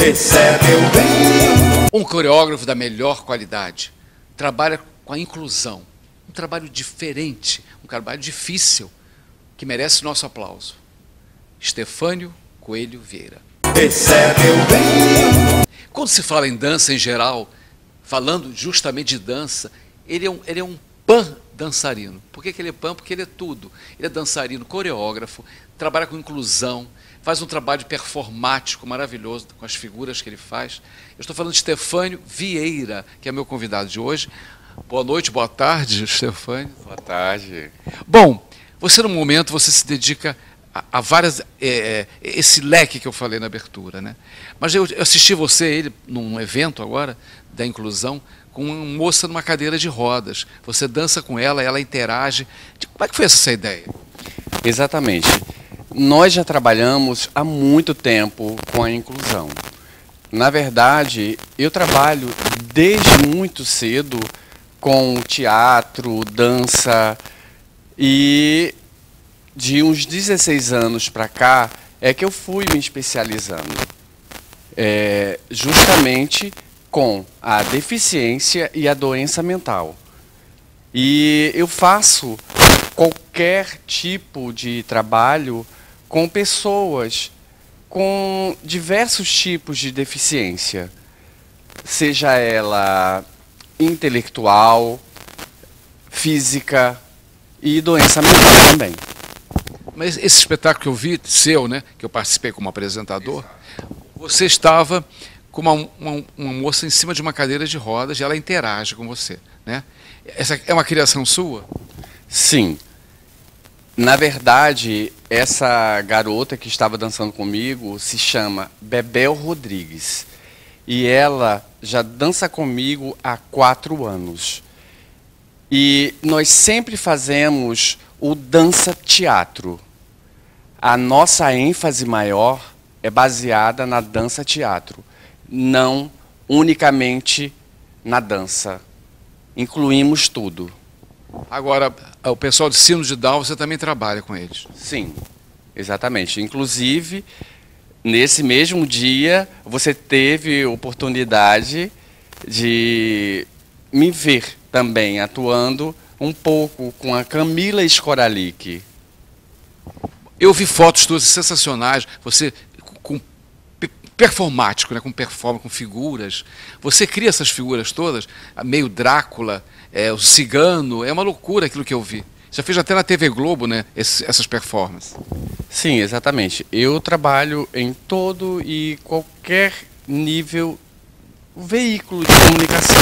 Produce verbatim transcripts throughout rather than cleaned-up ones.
Recebe o bem. Um coreógrafo da melhor qualidade trabalha com a inclusão. Um trabalho diferente, um trabalho difícil, que merece nosso aplauso. Stefânio Coelho Vieira. Recebe o bem. Quando se fala em dança em geral, falando justamente de dança, ele é um, ele é um pan-dançarino. Por que que ele é pan? Porque ele é tudo. Ele é dançarino, coreógrafo, trabalha com inclusão, faz um trabalho performático maravilhoso com as figuras que ele faz. Eu estou falando de Stefânio Vieira, que é meu convidado de hoje. Boa noite, boa tarde, Stefânio. Boa tarde. Bom, você no momento, você se dedica a, a várias, é, esse leque que eu falei na abertura, né? Mas eu, eu assisti você, ele, num evento agora, da inclusão, com uma moça numa cadeira de rodas. Você dança com ela, ela interage. Como é que foi essa ideia? Exatamente. Nós já trabalhamos há muito tempo com a inclusão. Na verdade, eu trabalho desde muito cedo com teatro, dança, e de uns dezesseis anos para cá é que eu fui me especializando, é, justamente com a deficiência e a doença mental. E eu faço qualquer tipo de trabalho com pessoas com diversos tipos de deficiência, seja ela intelectual, física e doença mental também. Mas esse espetáculo que eu vi, seu, né, que eu participei como apresentador, você estava com uma, uma, uma moça em cima de uma cadeira de rodas e ela interage com você, né? Essa é uma criação sua? Sim. Na verdade, essa garota que estava dançando comigo se chama Bebel Rodrigues. E ela já dança comigo há quatro anos. E nós sempre fazemos o dança-teatro. A nossa ênfase maior é baseada na dança-teatro, não unicamente na dança. Incluímos tudo. Agora, o pessoal de síndrome de Down, você também trabalha com eles? Sim, exatamente. Inclusive, nesse mesmo dia, você teve oportunidade de me ver também atuando um pouco com a Camila Skoralik. Eu vi fotos todas sensacionais, você com performático, né, com performance, com figuras. Você cria essas figuras todas, meio Drácula, é, o cigano, é uma loucura aquilo que eu vi. Já fez até na T V Globo, né, esse, essas performances. Sim, exatamente. Eu trabalho em todo e qualquer nível, veículo de comunicação,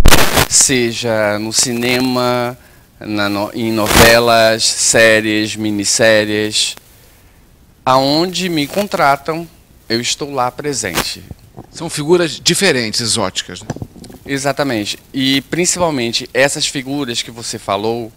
seja no cinema, na no, em novelas, séries, minisséries, aonde me contratam, eu estou lá presente. São figuras diferentes, exóticas, né? Exatamente. E principalmente essas figuras que você falou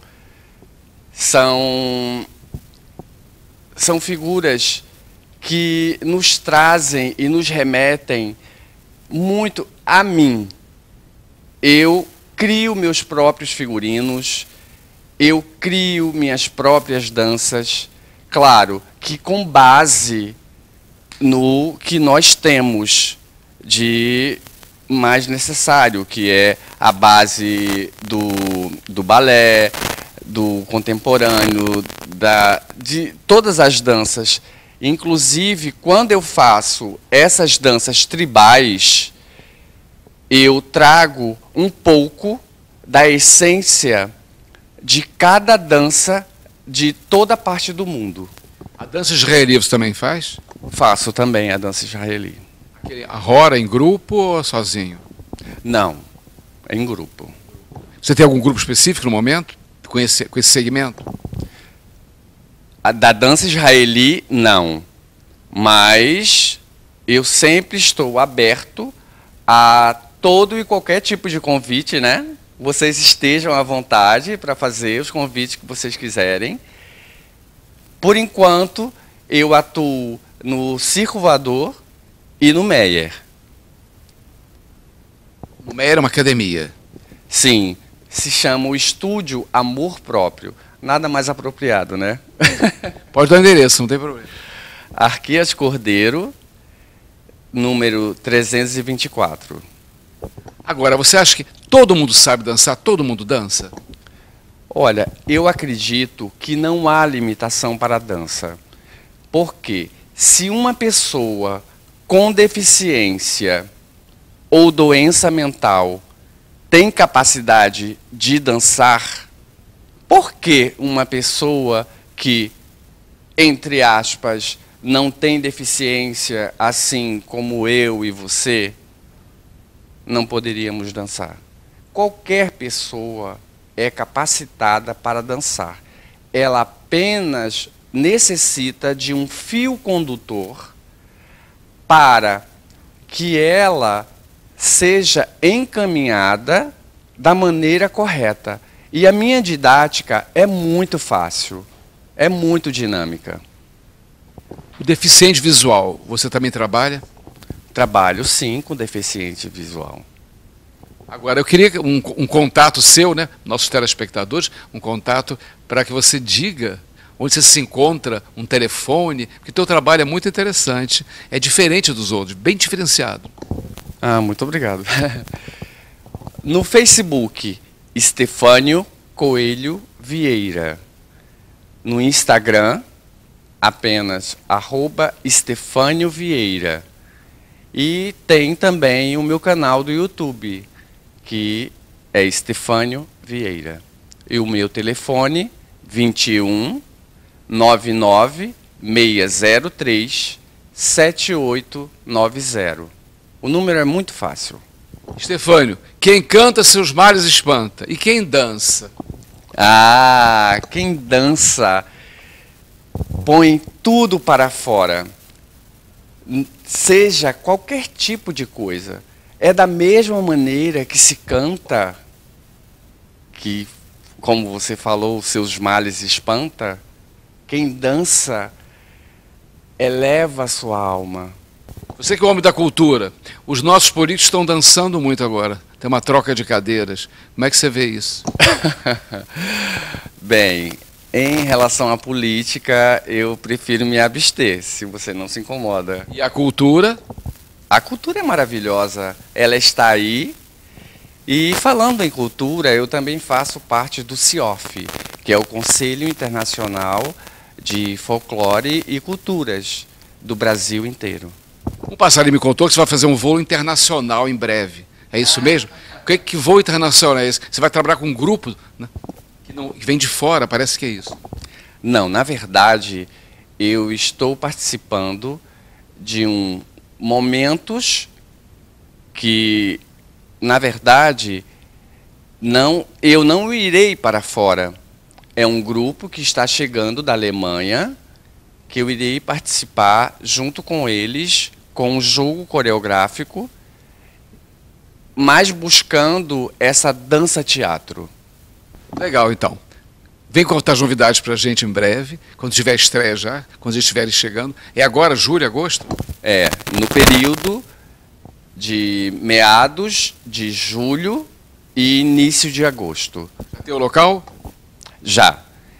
são, são figuras que nos trazem e nos remetem muito a mim. Eu crio meus próprios figurinos, eu crio minhas próprias danças, claro que com base no que nós temos de mais necessário, que é a base do, do balé, do contemporâneo, da, de todas as danças. Inclusive, quando eu faço essas danças tribais, eu trago um pouco da essência de cada dança de toda parte do mundo. A dança israelí você também faz? Faço também a dança israelí. Aquele, a Rora em grupo ou sozinho? Não, em grupo. Você tem algum grupo específico no momento, com esse, com esse segmento? A da dança israelí, não. Mas eu sempre estou aberto a todo e qualquer tipo de convite, né? Vocês estejam à vontade para fazer os convites que vocês quiserem. Por enquanto, eu atuo no Circo Voador e no Meyer. O Meyer é uma academia? Sim, se chama o Estúdio Amor Próprio. Nada mais apropriado, né? Pode dar endereço, não tem problema. Arquias Cordeiro, número trezentos e vinte e quatro. Agora, você acha que todo mundo sabe dançar? Todo mundo dança? Olha, eu acredito que não há limitação para a dança. Porque se uma pessoa com deficiência ou doença mental tem capacidade de dançar, por que uma pessoa que, entre aspas, não tem deficiência, assim como eu e você, não poderíamos dançar? Qualquer pessoa é capacitada para dançar. Ela apenas necessita de um fio condutor para que ela seja encaminhada da maneira correta. E a minha didática é muito fácil, é muito dinâmica. O deficiente visual, você também trabalha? Trabalho, sim, com deficiente visual. Agora, eu queria um, um contato seu, né, nossos telespectadores, um contato para que você diga onde você se encontra, um telefone, porque o teu trabalho é muito interessante, é diferente dos outros, bem diferenciado. Ah, muito obrigado. No Facebook, Estefânio Coelho Vieira. No Instagram, apenas arroba Estefânio Vieira. E tem também o meu canal do YouTube, que é Estefânio Vieira. E o meu telefone, vinte e um, noventa e nove, seiscentos e três, sete oito nove zero. O número é muito fácil. Estefânio, quem canta seus males espanta. E quem dança? Ah, quem dança põe tudo para fora. Seja qualquer tipo de coisa. É da mesma maneira que se canta, que, como você falou, seus males espanta. Quem dança eleva a sua alma. Você que é o homem da cultura, os nossos políticos estão dançando muito agora. Tem uma troca de cadeiras. Como é que você vê isso? Bem, em relação à política, eu prefiro me abster, se você não se incomoda. E a cultura? A cultura é maravilhosa, ela está aí. E falando em cultura, eu também faço parte do C I O F, que é o Conselho Internacional de Folclore e Culturas do Brasil inteiro. Um passarinho me contou que você vai fazer um voo internacional em breve. É isso mesmo? O que, que voo internacional é esse? Você vai trabalhar com um grupo, né, que, não, que vem de fora, parece que é isso. Não, na verdade, eu estou participando de um momentos que, na verdade, não, eu não irei para fora. É um grupo que está chegando da Alemanha, que eu irei participar junto com eles, com um jogo coreográfico, mas buscando essa dança-teatro. Legal, então. Vem contar as novidades para a gente em breve, quando tiver a estreia já, quando eles estiverem chegando. É agora, julho, agosto? É, no período de meados de julho e início de agosto. Tem o local? Já.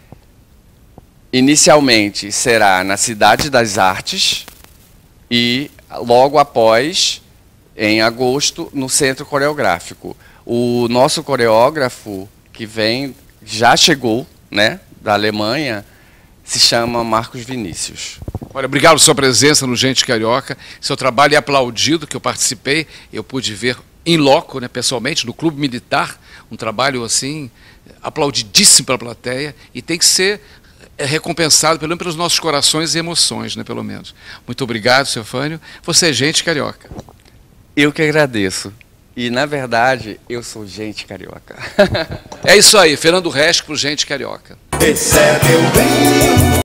Inicialmente será na Cidade das Artes e logo após, em agosto, no Centro Coreográfico. O nosso coreógrafo que vem, já chegou, né, da Alemanha, se chama Marcos Vinícius. Olha, obrigado pela sua presença no Gente Carioca. Seu trabalho é aplaudido, que eu participei, eu pude ver em loco, né, pessoalmente, no Clube Militar, um trabalho assim, aplaudidíssimo pela plateia, e tem que ser é recompensado pelo menos pelos nossos corações e emoções, né, pelo menos. Muito obrigado, Estefânio. Você é Gente Carioca. Eu que agradeço. E, na verdade, eu sou gente carioca. É isso aí, Fernando Resco, Gente Carioca. Esse é meu bem.